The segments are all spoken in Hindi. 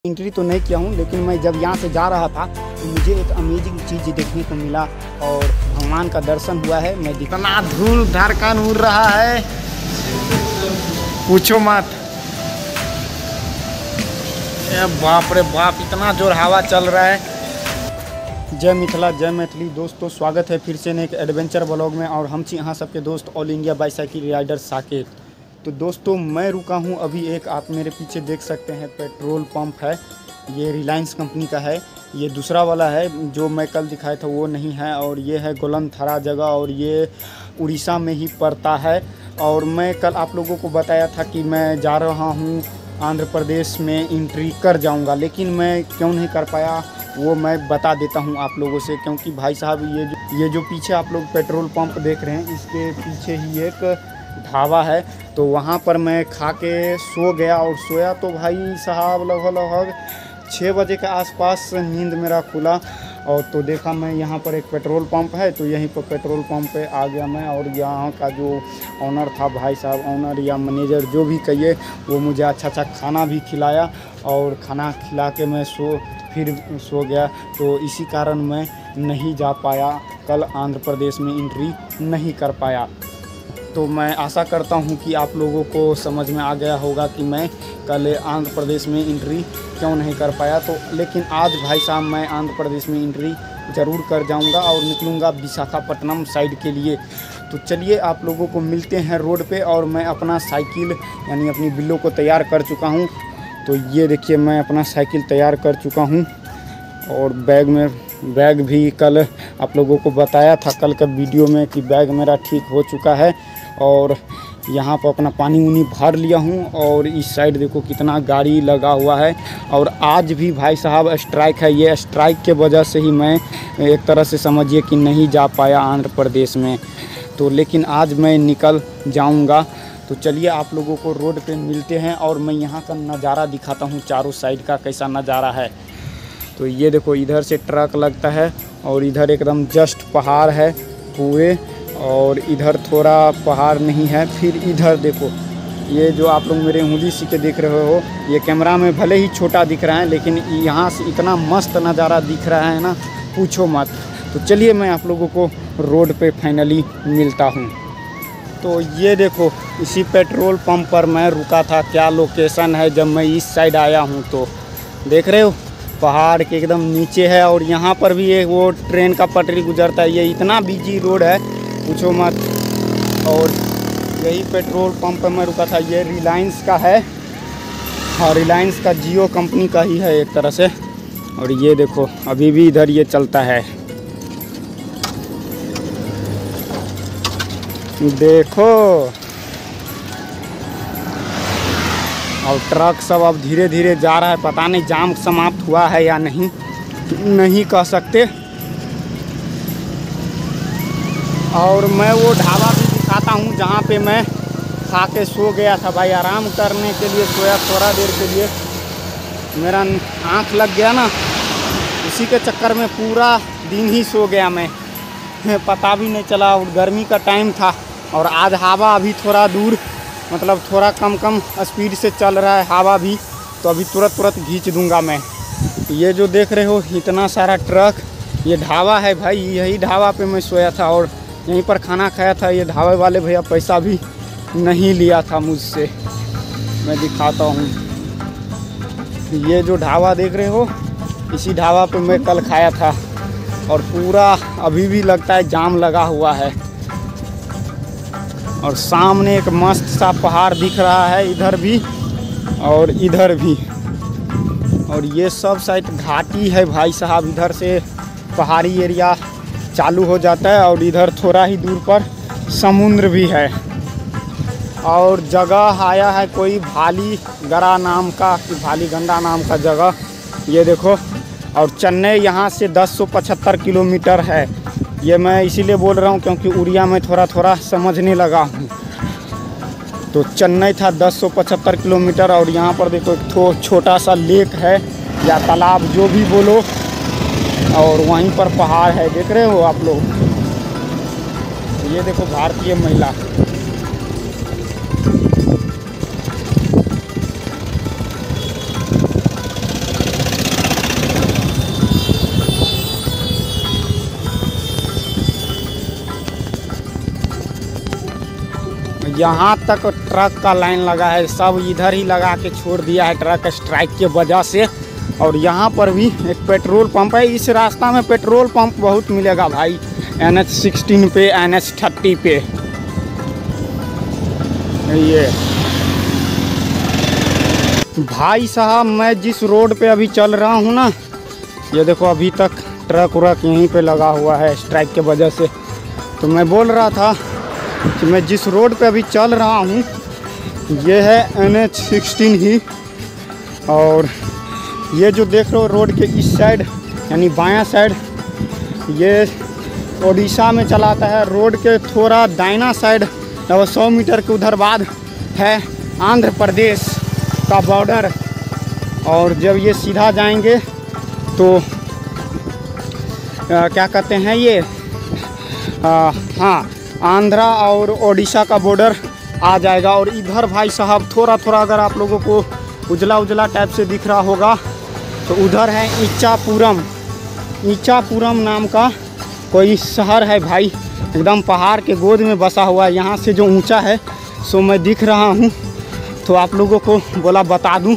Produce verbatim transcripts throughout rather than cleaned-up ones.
एंट्री तो नहीं किया हूँ, लेकिन मैं जब यहाँ से जा रहा था तो मुझे एक अमेजिंग चीज़ देखने को मिला और भगवान का दर्शन हुआ है। मैं इतना धूल धड़कन उड़ रहा है, पूछो मत। बाप रे बाप, इतना जोर हवा चल रहा है। जय मिथिला, जय मैथिली। दोस्तों स्वागत है फिर से एक एडवेंचर ब्लॉग में, और हम यहाँ सबके दोस्त all India bicycle rider Saket. तो दोस्तों मैं रुका हूँ अभी एक, आप मेरे पीछे देख सकते हैं पेट्रोल पंप है। ये रिलायंस कंपनी का है। ये दूसरा वाला है जो मैं कल दिखाया था वो नहीं है, और ये है गोलनथरा जगह, और ये उड़ीसा में ही पड़ता है। और मैं कल आप लोगों को बताया था कि मैं जा रहा हूँ आंध्र प्रदेश में एंट्री कर जाऊँगा, लेकिन मैं क्यों नहीं कर पाया वो मैं बता देता हूँ आप लोगों से। क्योंकि भाई साहब ये जो ये जो पीछे आप लोग पेट्रोल पंप देख रहे हैं, इसके पीछे ही एक ढाबा है। तो वहाँ पर मैं खा के सो गया, और सोया तो भाई साहब लगभग लगभग छः बजे के आसपास नींद मेरा खुला। और तो देखा मैं यहाँ पर एक पेट्रोल पंप है, तो यहीं पर पेट्रोल पंप पे आ गया मैं। और यहाँ का जो ऑनर था भाई साहब, ऑनर या मैनेजर जो भी कहिए, वो मुझे अच्छा अच्छा खाना भी खिलाया, और खाना खिला के मैं सो फिर सो गया। तो इसी कारण मैं नहीं जा पाया कल आंध्र प्रदेश में एंट्री नहीं कर पाया। तो मैं आशा करता हूं कि आप लोगों को समझ में आ गया होगा कि मैं कल आंध्र प्रदेश में एंट्री क्यों नहीं कर पाया। तो लेकिन आज भाई साहब मैं आंध्र प्रदेश में एंट्री ज़रूर कर जाऊंगा और निकलूंगा विशाखापट्टनम साइड के लिए। तो चलिए आप लोगों को मिलते हैं रोड पे। और मैं अपना साइकिल यानी अपनी बिल्लो को तैयार कर चुका हूँ। तो ये देखिए मैं अपना साइकिल तैयार कर चुका हूँ, और बैग में बैग भी कल आप लोगों को बताया था कल का वीडियो में कि बैग मेरा ठीक हो चुका है। और यहाँ पर अपना पानी उनी भर लिया हूँ। और इस साइड देखो कितना गाड़ी लगा हुआ है। और आज भी भाई साहब स्ट्राइक है। ये स्ट्राइक के वजह से ही मैं एक तरह से समझिए कि नहीं जा पाया आंध्र प्रदेश में। तो लेकिन आज मैं निकल जाऊँगा। तो चलिए आप लोगों को रोड पे मिलते हैं, और मैं यहाँ का नज़ारा दिखाता हूँ चारों साइड का कैसा नज़ारा है। तो ये देखो इधर से ट्रक लगता है, और इधर एकदम जस्ट पहाड़ है पूरे, और इधर थोड़ा पहाड़ नहीं है। फिर इधर देखो ये जो आप लोग मेरे उंगली सी के देख रहे हो, ये कैमरा में भले ही छोटा दिख रहा है, लेकिन यहाँ से इतना मस्त नज़ारा दिख रहा है ना, पूछो मत। तो चलिए मैं आप लोगों को रोड पे फाइनली मिलता हूँ। तो ये देखो इसी पेट्रोल पंप पर मैं रुका था। क्या लोकेशन है जब मैं इस साइड आया हूँ, तो देख रहे हो पहाड़ के एकदम नीचे है। और यहाँ पर भी एक वो ट्रेन का पटरी गुजरता है। ये इतना बिजी रोड है पूछो मत। और यही पेट्रोल पंप पर मैं रुका था। ये रिलायंस का है, और रिलायंस का जियो कंपनी का ही है एक तरह से। और ये देखो अभी भी इधर ये चलता है, देखो। और ट्रक सब अब धीरे धीरे जा रहा है। पता नहीं जाम समाप्त हुआ है या नहीं, नहीं कह सकते। और मैं वो ढाबा भी दिखाता हूँ जहाँ पे मैं खा के सो गया था भाई। आराम करने के लिए सोया थोड़ा देर के लिए, मेरा आँख लग गया ना, उसी के चक्कर में पूरा दिन ही सो गया मैं, पता भी नहीं चला। और गर्मी का टाइम था, और आज हवा अभी थोड़ा दूर मतलब थोड़ा कम कम स्पीड से चल रहा है हवा भी। तो अभी तुरंत तुरंत खींच दूंगा मैं। ये जो देख रहे हो इतना सारा ट्रक, ये ढाबा है भाई। यही ढाबा पे मैं सोया था और यहीं पर खाना खाया था। ये ढाबे वाले भैया पैसा भी नहीं लिया था मुझसे। मैं दिखाता हूँ, ये जो ढाबा देख रहे हो, इसी ढाबा पे मैं कल खाया था। और पूरा अभी भी लगता है जाम लगा हुआ है। और सामने एक मस्त सा पहाड़ दिख रहा है, इधर भी और इधर भी। और ये सब साइड घाटी है भाई साहब। इधर से पहाड़ी एरिया चालू हो जाता है, और इधर थोड़ा ही दूर पर समुद्र भी है। और जगह आया है कोई भाली गरा नाम का, कि भाली गंडा नाम का जगह, ये देखो। और चेन्नई यहाँ से दस सौ पचहत्तर किलोमीटर है। ये मैं इसीलिए बोल रहा हूँ क्योंकि उड़िया में थोड़ा थोड़ा समझने लगा हूँ। तो चेन्नई था दस सौ पचहत्तर किलोमीटर। और यहाँ पर देखो एक थो छोटा सा लेक है या तालाब जो भी बोलो, और वहीं पर पहाड़ है, देख रहे हो आप लोग। ये देखो भारतीय महिला, यहाँ तक ट्रक का लाइन लगा है, सब इधर ही लगा के छोड़ दिया है ट्रक स्ट्राइक के वजह से। और यहाँ पर भी एक पेट्रोल पंप है। इस रास्ता में पेट्रोल पंप बहुत मिलेगा भाई, एन एच सिक्सटीन पे, एन एच थर्टी पे। ये भाई साहब, मैं जिस रोड पे अभी चल रहा हूँ ना, ये देखो अभी तक ट्रक व्रक यहीं पे लगा हुआ है स्ट्राइक के वजह से। तो मैं बोल रहा था कि मैं जिस रोड पे अभी चल रहा हूँ ये है एन एच सिक्सटीन ही। और ये जो देख रहे हो रोड के इस साइड यानी बायां साइड, ये उड़ीसा में चलाता है। रोड के थोड़ा दाहिना साइड लगभग सौ मीटर के उधर बाद है आंध्र प्रदेश का बॉर्डर। और जब ये सीधा जाएंगे तो आ, क्या कहते हैं ये आ, हाँ आंध्रा और ओडिशा का बॉर्डर आ जाएगा। और इधर भाई साहब थोड़ा थोड़ा अगर आप लोगों को उजला उजला टाइप से दिख रहा होगा तो उधर है इच्छापुरम। इच्छापुरम नाम का कोई शहर है भाई, एकदम पहाड़ के गोद में बसा हुआ है। यहाँ से जो ऊंचा है सो मैं दिख रहा हूँ, तो आप लोगों को बोला बता दूँ।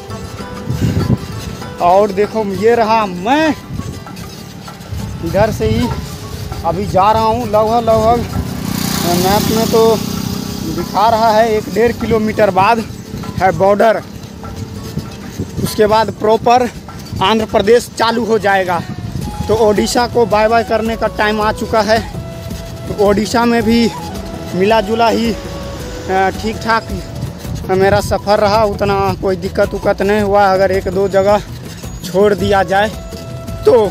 और देखो ये रहा, मैं इधर से ही अभी जा रहा हूँ। लगभग लगभग मैप में तो दिखा रहा है एक डेढ़ किलोमीटर बाद है बॉर्डर। उसके बाद प्रॉपर आंध्र प्रदेश चालू हो जाएगा। तो ओडिशा को बाय बाय करने का टाइम आ चुका है। तो ओडिशा में भी मिला जुला ही ठीक ठाक मेरा सफ़र रहा, उतना कोई दिक्कत उक्कत नहीं हुआ। अगर एक दो जगह छोड़ दिया जाए तो।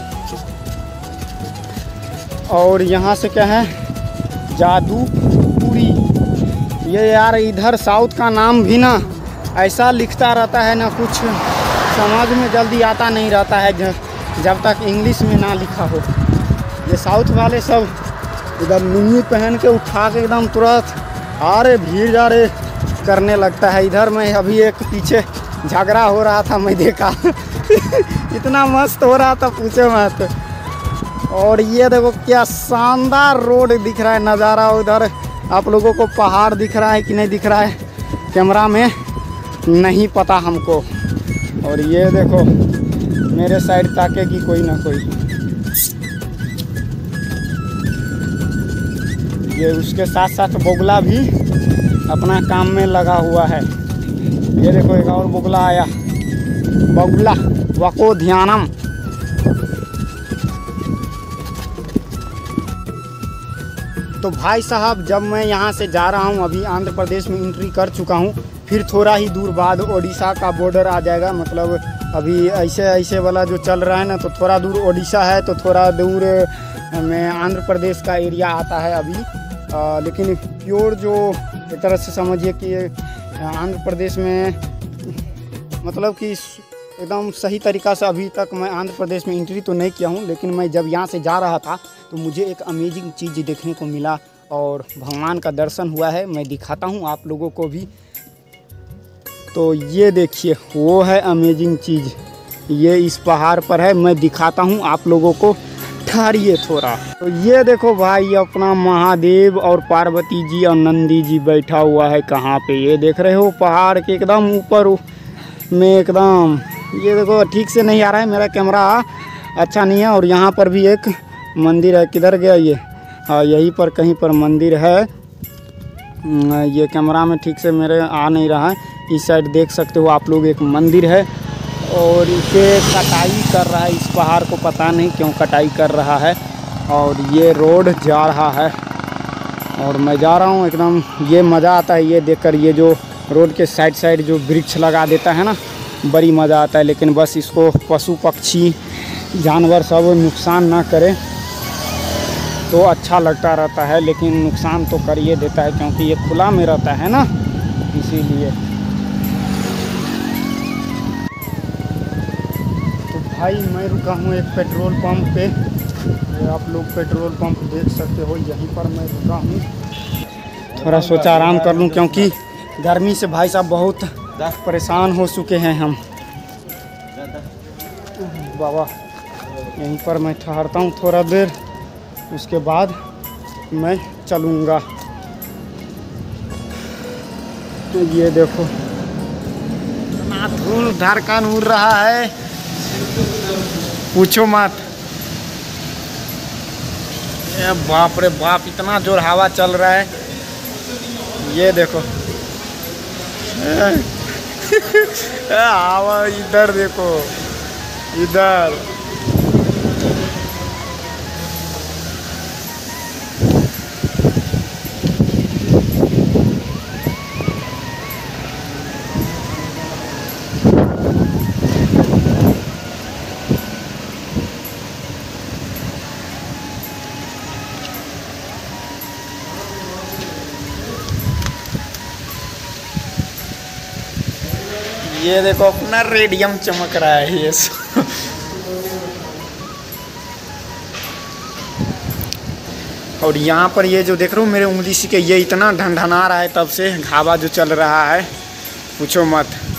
और यहाँ से क्या है, जादूपुरी। ये यार इधर साउथ का नाम भी ना ऐसा लिखता रहता है ना, कुछ समझ में जल्दी आता नहीं रहता है जब तक इंग्लिश में ना लिखा हो। ये साउथ वाले सब इधर लुंगी पहन के उठा के एकदम तुरंत अरे भीड़ जा रे करने लगता है। इधर मैं अभी एक पीछे झगड़ा हो रहा था, मैं देखा इतना मस्त हो रहा था पूछो मत। और ये देखो क्या शानदार रोड दिख रहा है, नज़ारा। उधर आप लोगों को पहाड़ दिख रहा है कि नहीं दिख रहा है कैमरा में नहीं पता हमको। और ये देखो मेरे साइड ताकेगी कोई ना कोई। ये उसके साथ साथ बोगला भी अपना काम में लगा हुआ है। ये देखो एक और बोगला आया, बोगला वको ध्यानम। तो भाई साहब, जब मैं यहाँ से जा रहा हूँ, अभी आंध्र प्रदेश में एंट्री कर चुका हूँ, फिर थोड़ा ही दूर बाद ओडिशा का बॉर्डर आ जाएगा। मतलब अभी ऐसे ऐसे वाला जो चल रहा है ना, तो थोड़ा दूर ओडिशा है, तो थोड़ा दूर में आंध्र प्रदेश का एरिया आता है अभी। आ, लेकिन प्योर जो एक तरह से समझिए कि आंध्र प्रदेश में मतलब कि एकदम सही तरीक़ा से अभी तक मैं आंध्र प्रदेश में एंट्री तो नहीं किया हूँ। लेकिन मैं जब यहाँ से जा रहा था तो मुझे एक अमेजिंग चीज़ देखने को मिला और भगवान का दर्शन हुआ है। मैं दिखाता हूँ आप लोगों को भी। तो ये देखिए वो है अमेजिंग चीज़, ये इस पहाड़ पर है। मैं दिखाता हूँ आप लोगों को, ठहरिए थोड़ा। तो ये देखो भाई अपना महादेव और पार्वती जी और नंदी जी बैठा हुआ है। कहाँ पे, ये देख रहे हो पहाड़ के एकदम ऊपर में एकदम। ये देखो ठीक से नहीं आ रहा है, मेरा कैमरा अच्छा नहीं है। और यहाँ पर भी एक मंदिर है, किधर गया ये, हाँ यहीं पर कहीं पर मंदिर है। ये कैमरा में ठीक से मेरे आ नहीं रहा है। इस साइड देख सकते हो आप लोग, एक मंदिर है और इसे कटाई कर रहा है। इस पहाड़ को पता नहीं क्यों कटाई कर रहा है। और ये रोड जा रहा है और मैं जा रहा हूँ एकदम। ये मज़ा आता है ये देखकर, ये जो रोड के साइड साइड जो वृक्ष लगा देता है ना, बड़ी मज़ा आता है। लेकिन बस इसको पशु पक्षी जानवर सब नुकसान ना करे तो अच्छा लगता रहता है। लेकिन नुकसान तो कर ये देता है क्योंकि ये खुला में रहता है ना, इसीलिए। तो भाई मैं रुका हूँ एक पेट्रोल पंप पे, ये आप लोग पेट्रोल पंप देख सकते हो, यहीं पर मैं रुका हूँ। थोड़ा सोचा आराम कर लूँ क्योंकि गर्मी से भाई साहब बहुत परेशान हो चुके हैं हम। बाबा यहीं पर मैं ठहरता हूँ थोड़ा देर, उसके बाद मैं चलूँगा। ये देखो इतना धूल धड़कन उड़ रहा है, पूछो मत। ये बाप रे बाप, इतना जोर हवा चल रहा है। ये देखो हवा, इधर देखो, इधर ये देखो अपना रेडियम चमक रहा है ये और यहाँ पर ये जो देख रहे हो मेरे उंगली से, के ये इतना ढनढना रहा है तब से हवा जो चल रहा है, पूछो मत।